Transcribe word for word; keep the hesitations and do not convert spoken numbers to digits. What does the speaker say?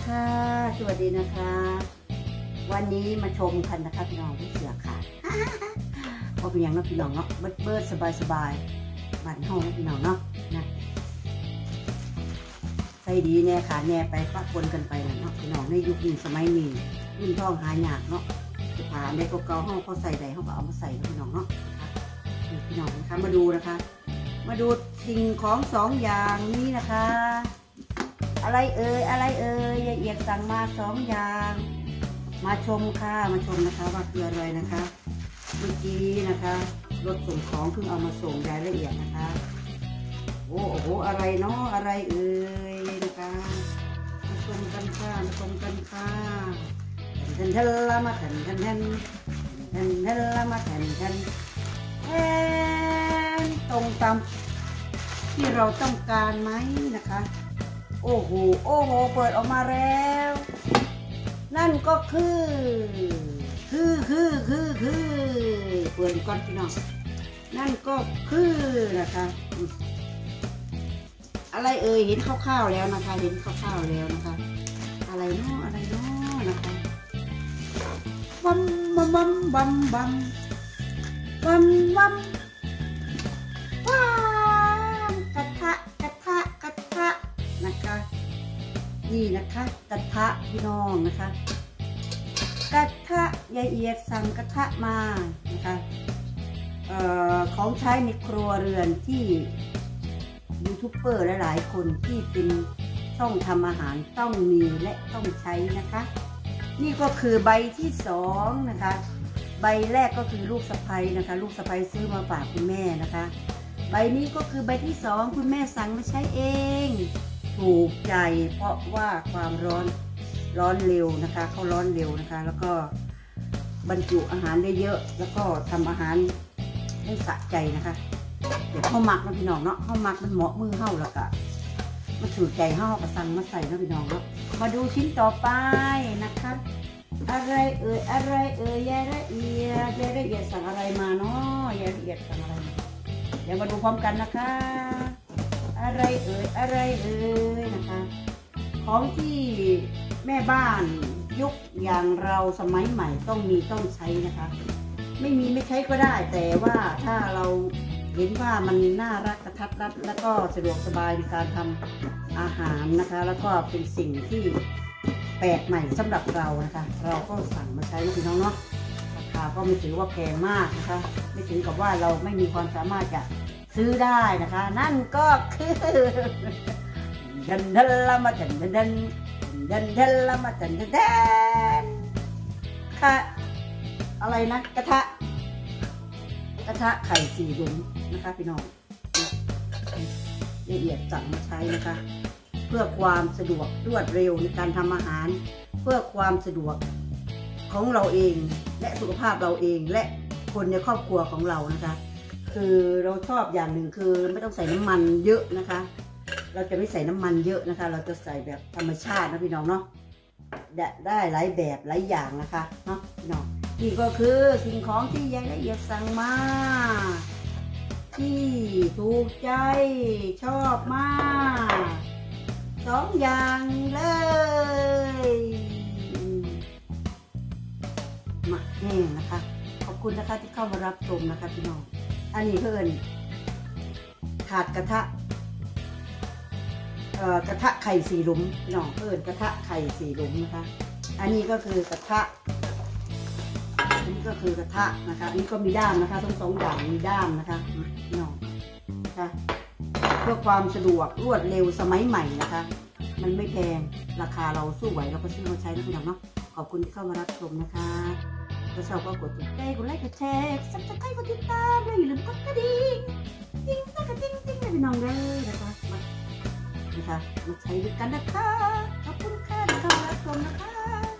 ค่ะสวัสดีนะคะวันนี้มาชมกันนะคะพี่น้องพี่เสือค่ะพอเป็นอย่างน้องพี่น้องเนาะเบิดเบิดสบายสบายบ้านห้องพี่น้องเนาะนะใส่ดีแน่ค่ะแน่ไปปะปนกันไปเนาะพี่น้องในยุคนี้สมัยนี้รุ่นท่องหายากเนาะผ่านในเก่าๆห้องเขาใส่ใดเขาก็เอามาใส่พี่น้องเนาะพี่น้องนะคะมาดูนะคะมาดูสิ่งของสองอย่างนี้นะคะอะไรเอ่ยอะไรเอ่ยละเอียดสั่งมาสองอย่างมาชมค่ะมาชมนะคะว่าคืออะไรนะคะเมื่อกี้นะคะรถส่งของเพิ่งเอามาส่งรายละเอียดนะคะโอ้โหอะไรเนาะอะไรเอ่ยนะคะมาชมกันค่ะมาชมกันค่ะแทนแทนละมาแทนแทนแทนแทนแทนละมาแทนแทนแทนตรงตามที่เราต้องการไหมนะคะโอ้โหโอ้โหเปิดออกมาแล้วนั่นก็คือคือคือคือคือเปิดก่อนพี่น้องนั่นก็คือนะคะอะไรเอ่ยเห็นคร่าวๆแล้วนะคะเห็นคร่าวๆแล้วนะคะอะไรเนาะอะไรเนาะนะคะบัมบัมบัมบัมบัมบัมบัมว้ากระทะกระทะกระทะนะคะนี่นะคะกระทะพี่น้องนะคะกระทะยายเอียดสั่งกระทะมานะคะเอ่อของใช้ในครัวเรือนที่ยูทูบเบอร์หลายๆคนที่เป็นช่องทำอาหารต้องมีและต้องใช้นะคะนี่ก็คือใบที่สองนะคะใบแรกก็คือลูกสะใภ้นะคะลูกสะใภ้ซื้อมาฝากคุณแม่นะคะใบนี้ก็คือใบที่สองคุณแม่สั่งมาใช้เองถูกใจเพราะว่าความร้อนร้อนเร็วนะคะเขาร้อนเร็วนะคะแล้วก็บรรจุอาหารได้เยอะแล้วก็ทำอาหารได้สะใจนะคะเดี๋ยวข้าวหมักนะพี่น้องเนาะข้าวหมักมันเหมาะมือเข้าแล้วก็มาถูกใจเข้ากระสังมาใส่นะพี่น้องเนาะมาดูชิ้นต่อไปนะคะอะไรเอ่ยอะไรเอ่ยยายละเอียดยายละเอียดสั่งอะไรมาเนาะยายละเอียดสั่งอะไรมาเดี๋ยวมาดูพร้อมกันนะคะอะไรเอ่ยอะไรเอ่ยนะคะของที่แม่บ้านยุคอย่างเราสมัยใหม่ต้องมีต้องใช้นะคะไม่มีไม่ใช้ก็ได้แต่ว่าถ้าเราเห็นว่ามันน่ารักกระทัดรัดแล้วก็สะดวกสบายในการทำอาหารนะคะแล้วก็เป็นสิ่งที่แปลกใหม่สำหรับเรานะคะเราก็สั่งมาใช้พี่น้องเนาะราคาก็ไม่ถือว่าแพงมากนะคะไม่ถึงกับว่าเราไม่มีความสามารถจะซื้อได้นะคะนั่นก็คือดันดันละมาดันดันดันดันดันละมาดันดันดันค่ะอะไรนะกระทะกระทะไข่สี่หลุมนะคะพี่น้องละเอียดสั่งมาใช้นะคะเพื่อความสะดวกรวดเร็วในการทำอาหารเพื่อความสะดวกของเราเองและสุขภาพเราเองและคนในครอบครัวของเรานะคะคือเราชอบอย่างหนึ่งคือไม่ต้องใส่น้ำมันเยอะนะคะเราจะไม่ใส่น้ำมันเยอะนะคะเราจะใส่แบบธรรมชาตินะพี่น้องเนาะได้หลายแบบหลายอย่างนะคะเนาะพี่น้องนี่ก็คือสิ่งของที่ยายละเอียดสั่งมาที่ถูกใจชอบมากสองอย่างเลยหมักแห้งนะคะขอบคุณนะคะที่เข้ามารับชมนะคะพี่น้องอันนี้เพื่อนถาดกระทะเอ่อกระทะไข่สี่หลุมพี่น้องเพื่อนกระทะไข่สี่หลุมนะคะอันนี้ก็คือกระทะอันนี้ก็คือกระทะนะคะอันนี้ก็มีด้ามนะคะทั้งสองอย่างมีด้ามนะคะพี่น้องนะคะเพื่อความสะดวกรวดเร็วสมัยใหม่นะคะมันไม่แพงราคาเราสู้ไหวเราก็ซื้อมาใช้นะพี่น้องเนาะขอบคุณที่เข้ามารับชมนะคะถ้าชอบก็กดติดใจกดไลค์กดแชร์ซับสไครต์กดติดตามและอย่าลืมกดกระดิ่งติ๊งติ๊งติ๊งติ๊งให้พี่น้องเลยนะคะมานะคะมาใช้ด้วยกันนะคะขอบคุณค่ะที่เข้ามารับชมนะคะ